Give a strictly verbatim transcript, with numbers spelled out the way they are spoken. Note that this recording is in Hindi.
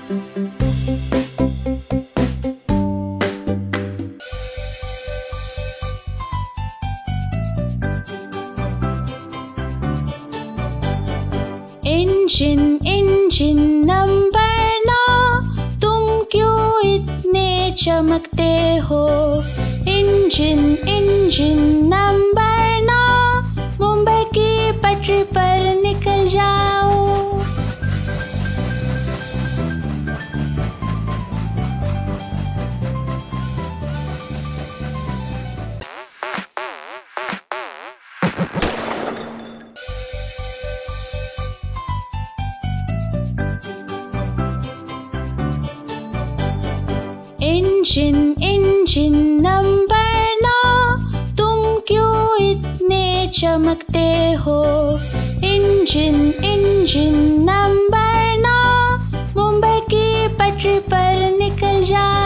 इंजन इंजन नंबर नौ, तुम क्यों इतने चमकते हो। इंजन इंजन नंबर नौ, मुंबई की पटरी पर निकल जाओ। इंजन इंजन नंबर नौ, तुम क्यों इतने चमकते हो। इंजन इंजन नंबर नौ, मुंबई की पटरी पर निकल जाओ।